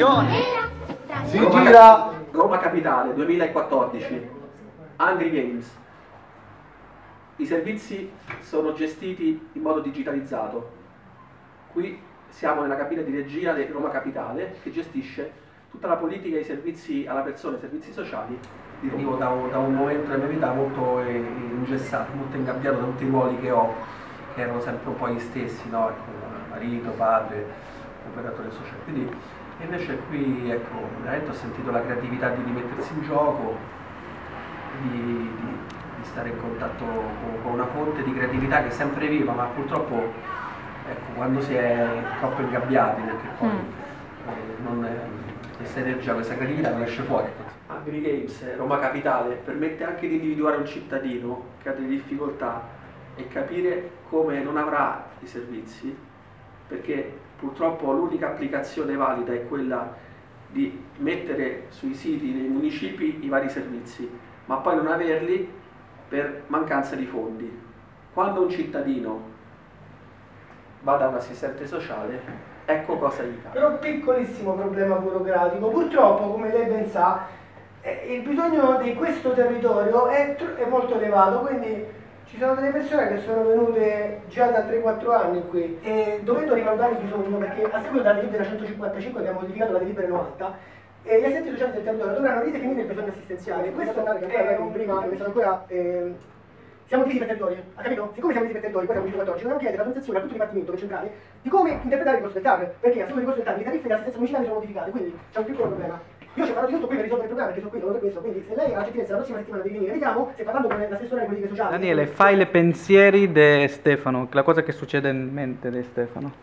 Attenzione! Si gira Roma Capitale 2014, Angry Games. I servizi sono gestiti in modo digitalizzato. Qui siamo nella cabina di regia di Roma Capitale che gestisce tutta la politica e i servizi alla persona, i servizi sociali. Venivo da un momento della mia vita molto ingessato, molto ingabbiato da tutti i ruoli che ho, che erano sempre un po' gli stessi, no? Ecco, marito, padre, operatore sociale. Quindi, invece qui, ecco, veramente ho sentito la creatività di rimettersi in gioco, di stare in contatto con una fonte di creatività che è sempre viva, ma purtroppo, ecco, quando si è troppo ingabbiati, perché poi questa energia, questa creatività non esce fuori. Angry Games, Roma Capitale, permette anche di individuare un cittadino che ha delle difficoltà e capire come non avrà i servizi, perché purtroppo l'unica applicazione valida è quella di mettere sui siti dei municipi i vari servizi, ma poi non averli per mancanza di fondi. Quando un cittadino va da un assistente sociale, ecco cosa gli capita. Però un piccolissimo problema burocratico. Purtroppo, come lei ben sa, il bisogno di questo territorio è molto elevato, quindi ci sono delle persone che sono venute già da 3-4 anni qui e dovendo rivalutare il bisogno, perché a seguito della delibera 155 abbiamo modificato la delibera 90, gli assistenti sociali del territorio dovranno ridefinire il bisogno assistenziale. Questo è prima, ancora siamo divisi per territori, ha capito? Siccome siamo divisi per territori, poi siamo 2014, dobbiamo chiedere l'autorizzazione a tutto il Dipartimento centrale di come interpretare il costo del TAR, perché a seguito del costo del TAR le tariffe dell'assistenza municipale sono modificate, quindi c'è un piccolo problema. Io ci farò di tutto qui per risolvere il problema, perché sono qui solo per questo, quindi se lei ha la gentilezza la prossima settimana di venire, vediamo se parlando con l'assessore alle politiche sociali... Daniele, fai le pensieri di Stefano, la cosa che succede in mente di Stefano.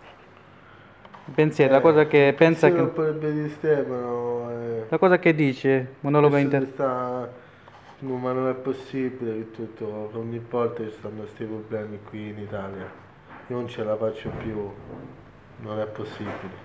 I pensieri, la cosa che pensa che... di Stefano, La cosa che dice, monologo interno. No, ma non è possibile che tutto, ogni volta ci stanno questi problemi qui in Italia. Io non ce la faccio più, non è possibile.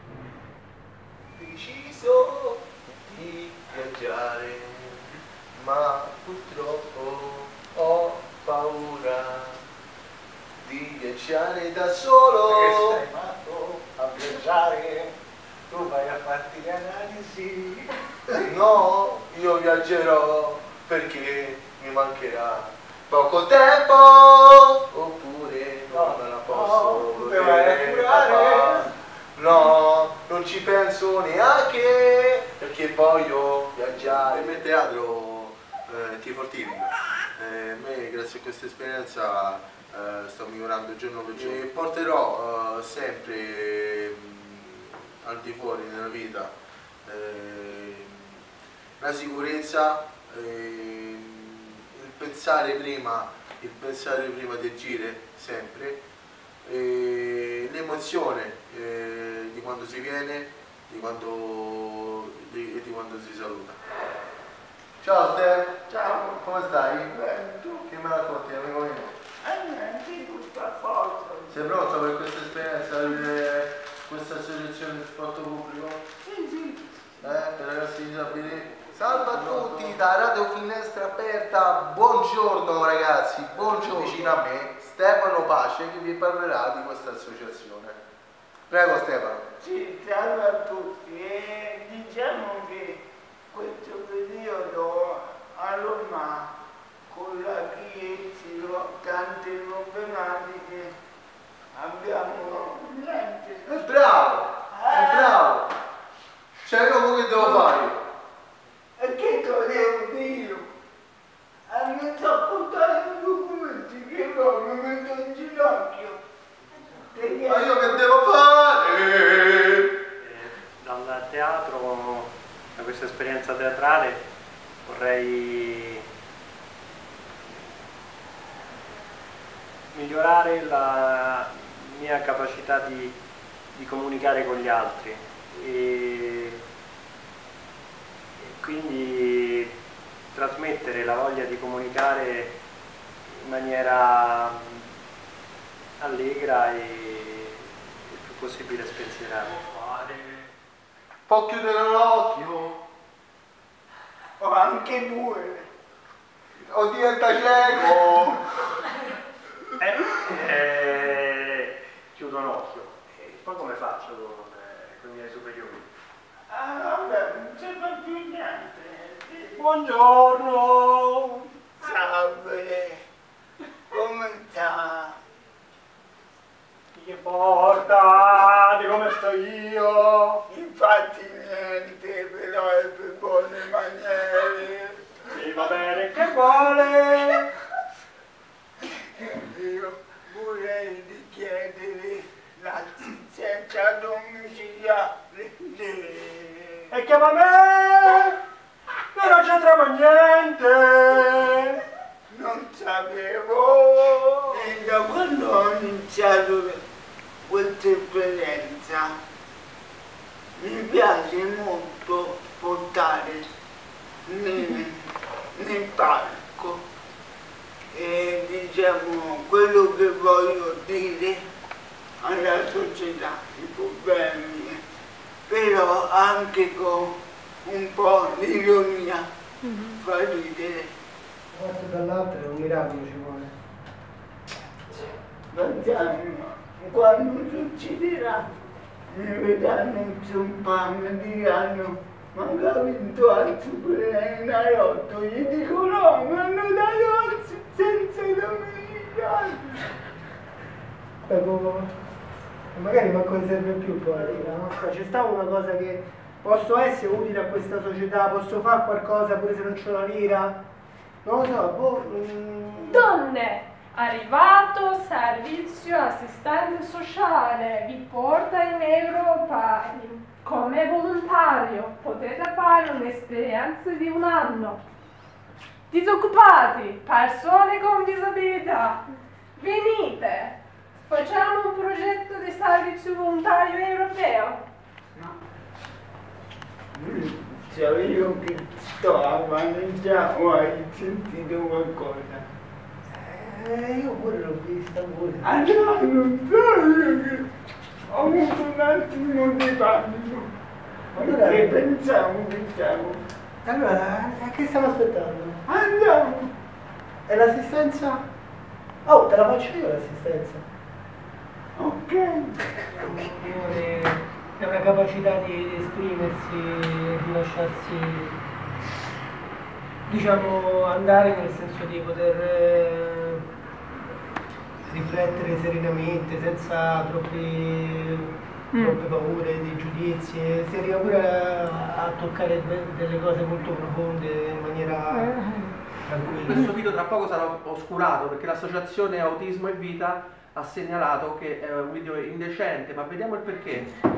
Deciso di viaggiare, ma purtroppo ho paura di viaggiare da solo. Perché sei matto a viaggiare? Tu vai a farti le analisi. No, io viaggerò perché mi mancherà poco tempo, oppure non me la posso no, te vai a curare. papà. No, non ci penso neanche perché voglio viaggiare. Per me teatro T4T. Me grazie a questa esperienza sto migliorando giorno per giorno e porterò sempre al di fuori nella vita la sicurezza, il pensare prima di agire sempre, l'emozione di quando si viene, di quando si saluta. Ciao Stef! Ciao! Come stai? Bene, tu? Che me racconti, amico mio? Sì, tutta forza. Sei pronto per questa esperienza, questa associazione di sport pubblico? Sì. Per ragazzi disabili? Salve a tutti da Radio Finestra Aperta, buongiorno ragazzi, buongiorno. Vicino a me Stefano Pace che vi parlerà di questa associazione. Prego Stefano. Sì, salve a tutti e diciamo che questo periodo a Roma con la Chiesi, tante problematiche abbiamo niente. È bravo, cioè dopo che devo fare? E che devo dire? Mi sto portando i documenti che non mi metto in ginocchio. Ma io che devo fare? Dal teatro, da questa esperienza teatrale, vorrei migliorare la mia capacità di comunicare con gli altri e quindi trasmettere la voglia di comunicare in maniera allegra e il più possibile spensierata. Può chiudere l'occhio? O anche due. O diventa cieco? Chiudo un occhio. E poi come faccio con i miei superiori? vabbè, non c'è più niente. Buongiorno! Salve, come sta? Chi che porta? Di come sto io? Infatti niente, però è per buone maniere. Sì, va bene, che vuole? Io vorrei richiedere l'assistenza domiciliare. E chiama me? Io non c'entravo niente! Non sapevo. E da quando ho iniziato questa esperienza mi piace molto portare nel parco e diciamo quello che voglio dire alla società, i problemi, però anche con un po' di ironia, fa ridere. Guarda dall'altro è un miracolo ci vuole. Guardiamo, quando succederà, mi vedranno zompa, mi diranno, ma che ha vinto al Superenalotto, gli dico no, mi hanno dato l'assistenza domenicale. Magari manco ne serve più poi, no? C'è stata una cosa che posso essere utile a questa società, posso fare qualcosa pure se non c'ho la lira. Non lo so, boh. Donne, arrivato servizio assistente sociale, vi porta in Europa come volontario, potete fare un'esperienza di un anno. Disoccupati, persone con disabilità, venite, facciamo un progetto di servizio volontario europeo. Cioè io che sto a maneggiare, hai sentito qualcosa? Io pure l'ho vista pure. Ah no, non so, che ho avuto un attimo di panico. Allora- Perché pensavo. Allora, che stiamo aspettando? Andiamo! E l'assistenza? Oh, te la faccio io l'assistenza. Ok. È una capacità di esprimersi, di lasciarsi, diciamo, andare nel senso di poter riflettere serenamente, senza troppe paure, dei giudizi, si arriva pure a toccare delle cose molto profonde in maniera tranquilla. Questo video tra poco sarà oscurato perché l'associazione Autismo e Vita ha segnalato che è un video indecente, ma vediamo il perché.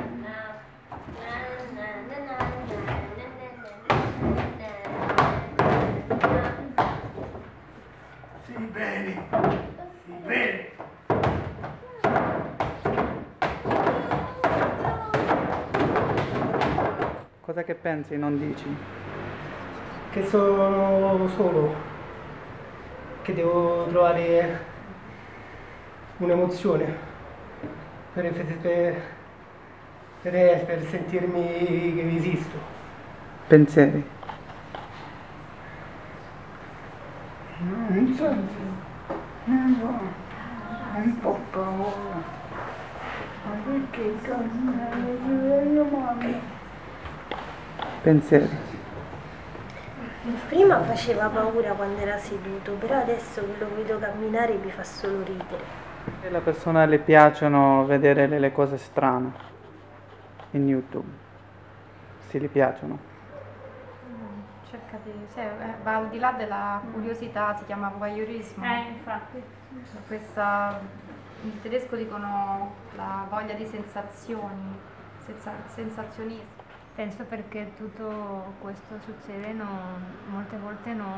Sì, bene. Sì, bene. Cosa che pensi, non dici? Che sono solo, che devo trovare un'emozione per sentirmi che esisto. Pensieri. Non so, un po' paura. Ma perché camminare io mamma? Pensieri. Prima faceva paura quando era seduto, però adesso che lo vedo camminare mi fa solo ridere. E alla persona le piacciono vedere le cose strane in YouTube. Sì, gli piacciono. Cerca di, va al di là della curiosità, si chiama voyeurismo. Infatti. In tedesco dicono la voglia di sensazioni, sensazionismo. Penso perché tutto questo succede, molte volte non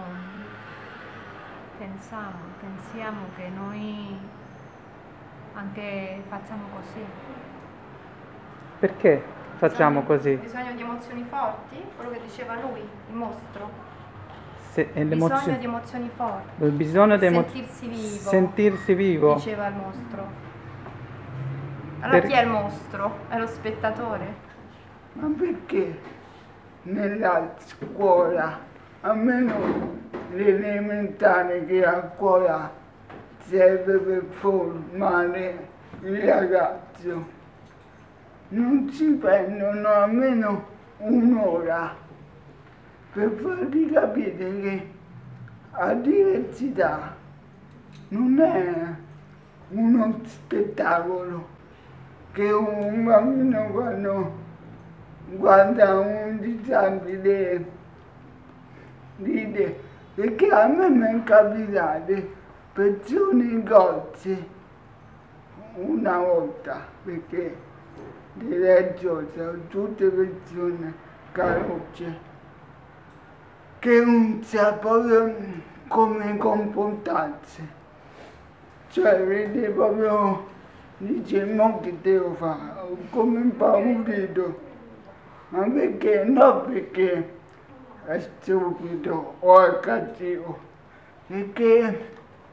pensiamo che noi anche facciamo così. Perché facciamo così? Bisogno di emozioni forti, quello che diceva lui, il mostro. Bisogno di emozioni forti. Bisogno di sentirsi vivo. Sentirsi vivo. Diceva il mostro. Allora chi è il mostro? È lo spettatore. Ma perché nella scuola, almeno l'elementare che a scuola serve per formare il ragazzo, non si prendono almeno un'ora per fargli capire che la diversità non è uno spettacolo, che un bambino quando guarda un disabile ride, perché a me mi è capitato persone gozze una volta, perché di Reggio sono tutte persone carocce che non sa proprio come comportarsi, cioè vede proprio, dice mo che devo fare, come impaurito, ma perché? No perché è stupido o è cattivo, perché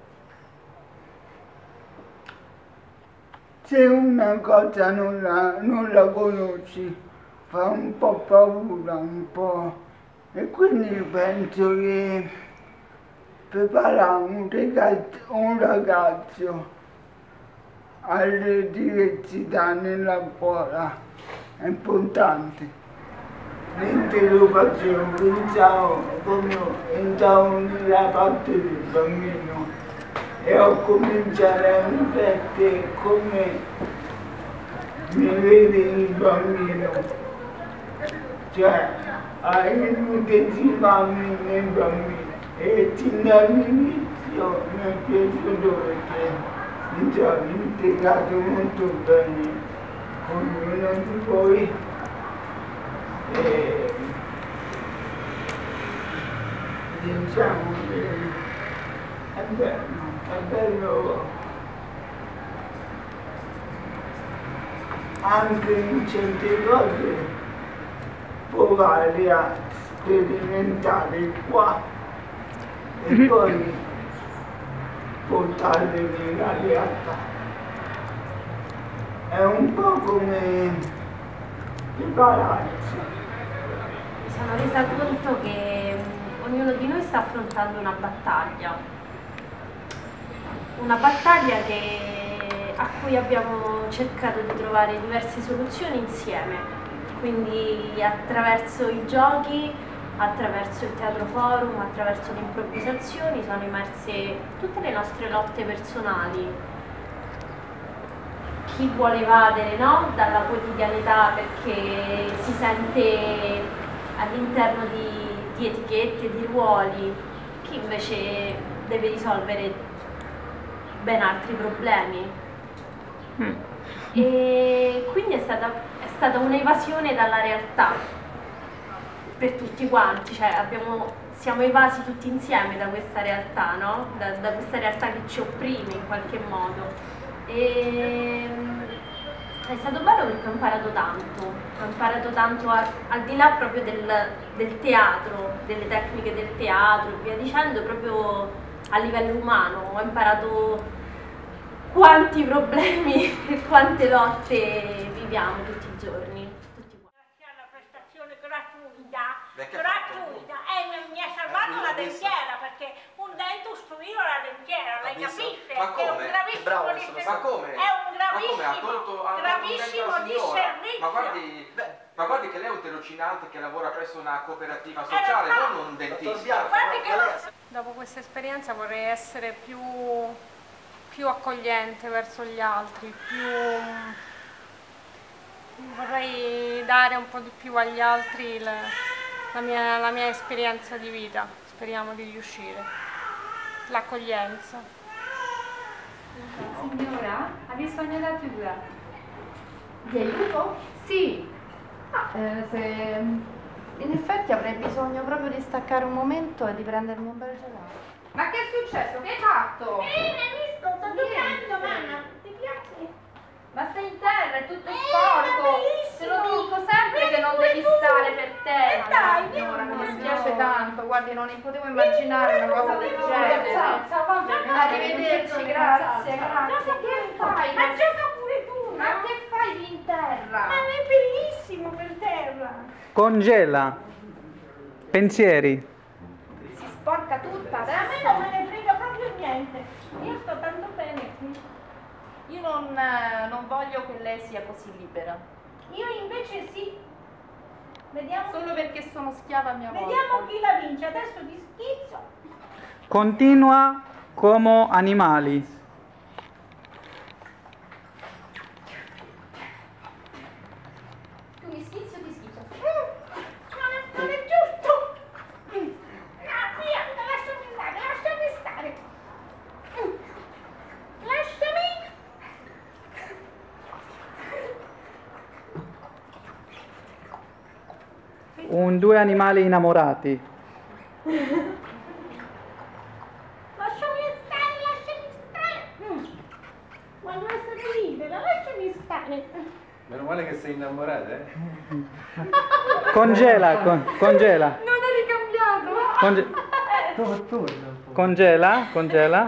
se una cosa non la conosci fa un po' paura, un po', e quindi penso che preparare un ragazzo alle diversità nella scuola è importante. Mentre lo facevo pensavo proprio entravo nella parte del bambino e ho cominciato a riflettere come mi vede il bambino, cioè a identificarmi nel bambino, e sin dall'inizio mi è piaciuto perché mi sono integrato molto bene con uno di voi. Diciamo che è bello anche in certe cose provare a sperimentare qua e poi portarle nella realtà. È un po' come prepararsi. Mi sono resa conto che ognuno di noi sta affrontando una battaglia a cui abbiamo cercato di trovare diverse soluzioni insieme, quindi attraverso i giochi, attraverso il teatro forum, attraverso le improvvisazioni sono emerse tutte le nostre lotte personali. Chi vuole evadere, no? Dalla quotidianità perché si sente all'interno di etichette, di ruoli, chi invece deve risolvere ben altri problemi. E quindi è stata un'evasione dalla realtà per tutti quanti, cioè siamo evasi tutti insieme da questa realtà, no? Da questa realtà che ci opprime in qualche modo. E è stato bello perché ho imparato tanto al di là proprio del teatro, delle tecniche del teatro e via dicendo, proprio a livello umano. Ho imparato quanti problemi e quante lotte viviamo tutti i giorni. La prestazione gratuita, mi ha salvato la dentiera, perché un dente ostruiva la dentiera, lei capisce? Ma come? È un gravissimo disservizio. Ma guardi che lei è un tirocinante che lavora presso una cooperativa sociale, non un dentista. Dopo questa esperienza vorrei essere più accogliente verso gli altri, vorrei dare un po' di più agli altri la mia esperienza di vita. Speriamo di riuscire. L'accoglienza. Signora, ha bisogno di aiuto? Di aiuto? Sì. In effetti avrei bisogno proprio di staccare un momento e di prendermi un bel gelato. Ma che è successo? Che hai fatto? Hai visto? Sto giocando, mamma. Ti piace? Ma sei in terra, è tutto sporco. Te lo dico sempre che non devi stare per terra. Dai, signora, mi Mi dispiace dispiace tanto, guardi, non potevo immaginare una cosa del genere. Arrivederci, grazie. Che fai? Ma gioca pure tu, Ma che fai lì in terra? Ma è bellissimo per terra. Congela. Pensieri. Si sporca tutta A me adesso. non me ne frega proprio niente. Io sto tanto bene qui. Io non voglio che lei sia così libera. Io invece sì. Vediamo. Solo perché sono schiava a mia volta. Vediamo chi la vince. Adesso ti schizzo. Continua come animali. Tu mi schizzi o ti schizzo? Non è giusto. No, via, lasciami stare, lasciami stare. Lasciami. Due animali innamorati. Lasciami stare. Voglio essere libera, lasciami stare. Meno male che sei innamorata, eh? Congela, congela. Non è ricambiato. Congela.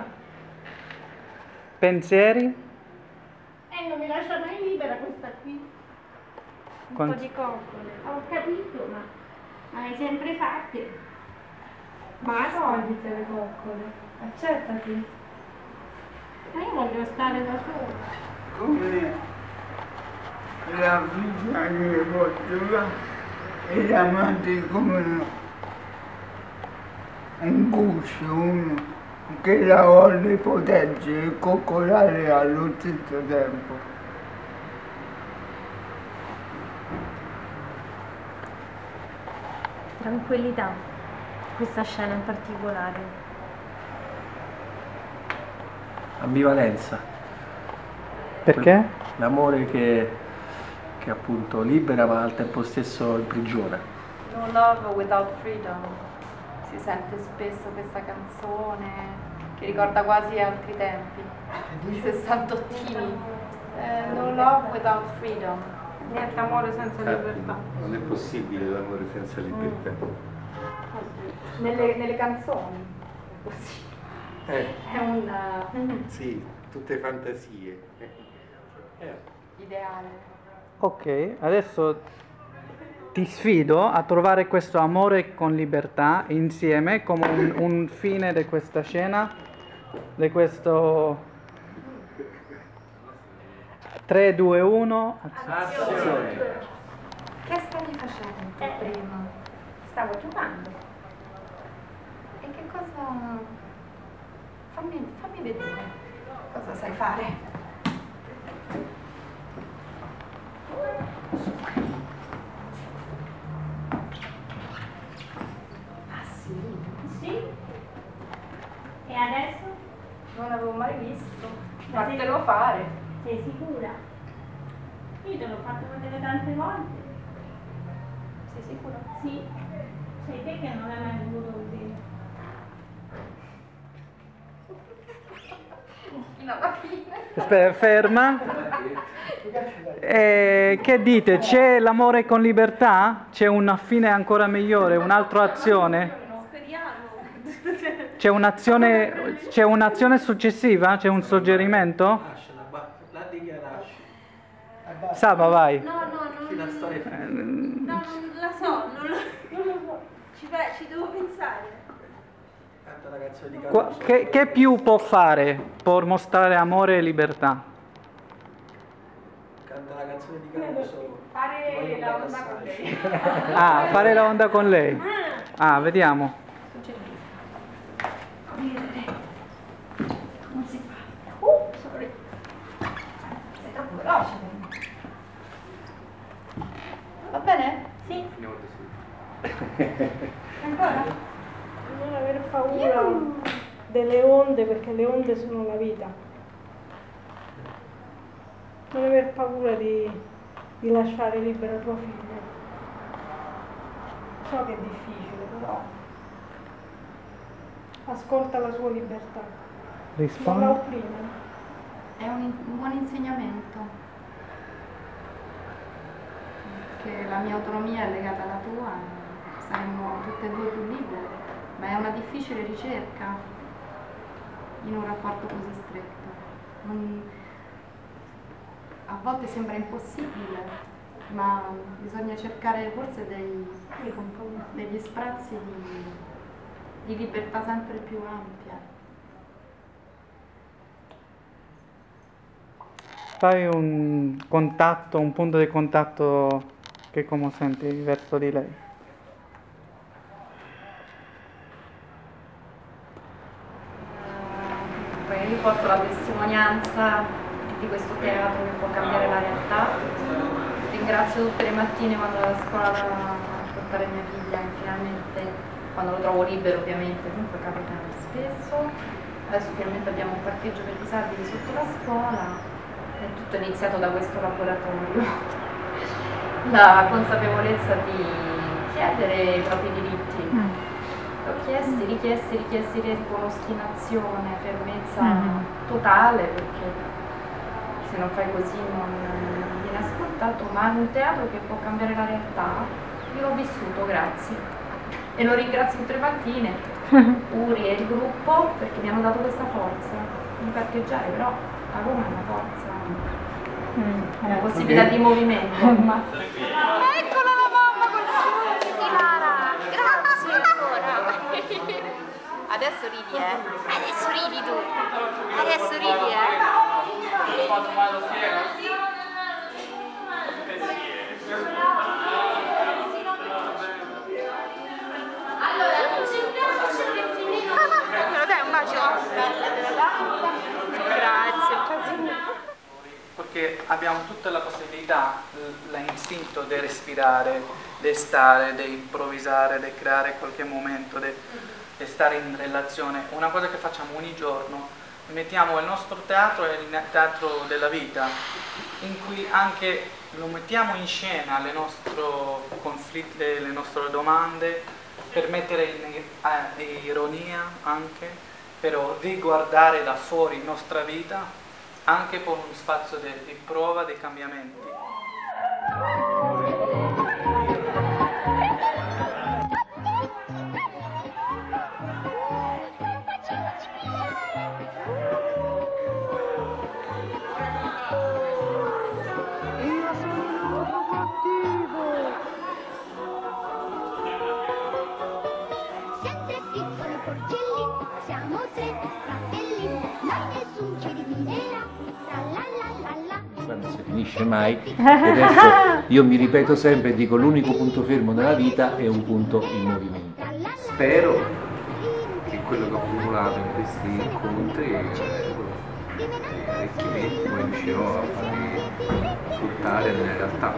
Pensieri? Non mi lascia mai libera questa qui. Con- Un po' di coccole. Ho capito, ma hai sempre fatte. Ma toglite le coccole. Accettati. Ma io voglio stare da sola. Come la figlia che portava era amante come un guscio, uno che la vuole proteggere e coccolare allo stesso tempo. Tranquillità, questa scena in particolare. Ambivalenza. Perché? L'amore che appunto libera ma al tempo stesso imprigiona. No Love Without Freedom. Si sente spesso questa canzone che ricorda quasi altri tempi, i sessantottini. No Love Without Freedom. Niente amore senza libertà. Non è possibile l'amore senza libertà. Nelle canzoni, così. È un Sì, tutte fantasie. ideale. Ok, adesso ti sfido a trovare questo amore con libertà insieme come un fine di questa scena, di questo 3, 2, 1. Azione. Che stavi facendo tu prima? Stavo giocando. E che cosa... Fammi vedere cosa sai fare. Ah sì? Sì? E adesso? Non l'avevo mai visto. Fatelo fare. Sei sicura? Io te l'ho fatto vedere tante volte. Sei sicura? Sì. Sei te che non l'hai mai voluto vedere. Fino alla fine. Aspetta, ferma. Che dite? C'è l'amore con libertà? C'è una fine ancora migliore, un'altra azione? C'è un'azione successiva? C'è un suggerimento? La dichiarasci. Saba, vai. No, Chi la storia non la so, non lo so. Ci devo pensare. canta la canzone di Caruso. Che più può fare per mostrare amore e libertà? Canta la canzone di Caruso. Fare la onda con lei. Ah, fare la onda con lei. Ah, vediamo. Non si fa. Sorry. Sei troppo veloce. Va bene? Sì. Ancora? Non aver paura delle onde, perché le onde sono la vita. Non aver paura di lasciare libera tua figlia. So che è difficile, però ascolta la sua libertà. Rispondi. Non la opprimere. È un buon insegnamento. Che la mia autonomia è legata alla tua, saremmo tutte e due più libere, ma è una difficile ricerca in un rapporto così stretto. A volte sembra impossibile, ma bisogna cercare forse degli sprazzi di libertà sempre più ampia. Fai un contatto, un punto di contatto Che come senti verso di lei? Io porto la testimonianza di questo teatro che può cambiare la realtà. Ringrazio tutte le mattine quando vado a scuola a portare mia figlia, che finalmente, quando lo trovo libero ovviamente, comunque capita spesso. Adesso finalmente abbiamo un parcheggio per disabili sotto la scuola. È tutto iniziato da questo laboratorio. La consapevolezza di chiedere i propri diritti. L'ho richiesti con ostinazione, fermezza totale, perché se non fai così non viene ascoltato, ma è un teatro che può cambiare la realtà. Io l'ho vissuto, grazie. E lo ringrazio tutte le mattine, Uri e il gruppo, perché mi hanno dato questa forza di parcheggiare, però a Roma è una forza, una possibilità di movimento. Eccola la mamma col fiore di Lara, grazie ancora. Adesso ridi, adesso ridi tu, adesso ridi, Allora, concentriamoci nel finire. Me lo dai un bacio? Grazie. Perché abbiamo tutta la possibilità, l'istinto di respirare, di stare, di improvvisare, di creare qualche momento, di stare in relazione. Una cosa che facciamo ogni giorno, mettiamo il nostro teatro è il teatro della vita, in cui anche lo mettiamo in scena, le nostre conflitti, le nostre domande, per mettere in ironia anche, però riguardare da fuori la nostra vita, anche per un spazio di prova, di cambiamenti. Quando si finisce mai, adesso io mi ripeto sempre e dico l'unico punto fermo nella vita è un punto in movimento. Spero che quello che ho accumulato in questi incontri e arricchimenti poi riuscirò a farli fruttare nella realtà.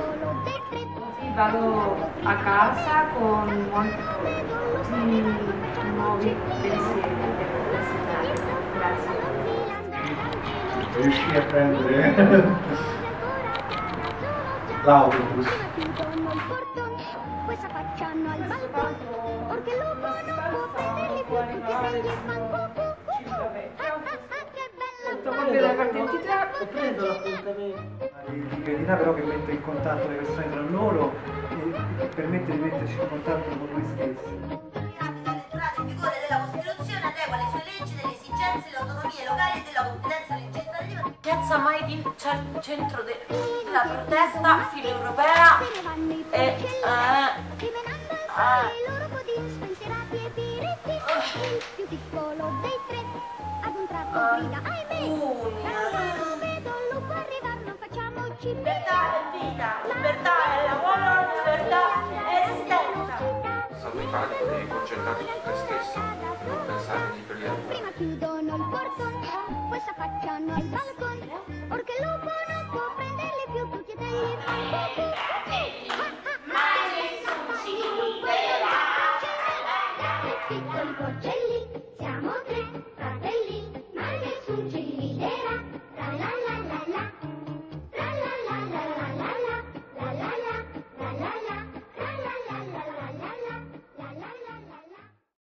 Vado a casa con molti nuovi pensieri per questa. Grazie. Riuscì a prendere l'autobus. Ho preso l'appuntamento di verità, però che mette in contatto le persone tra loro e permette di metterci in contatto con noi stessi. L'entrata in vigore della Costituzione adegua le sue leggi delle esigenze delle autonomie locali e della competenza legislativa. Piazza Maidin c'è il centro della protesta filo-europea e libertà è vita, libertà è lavoro, libertà è esistenza. Salutare, devi concentrarti su te stesso, non pensare di per Prima chiudono il portone, poi s'affacciano al balcone, or che lupo non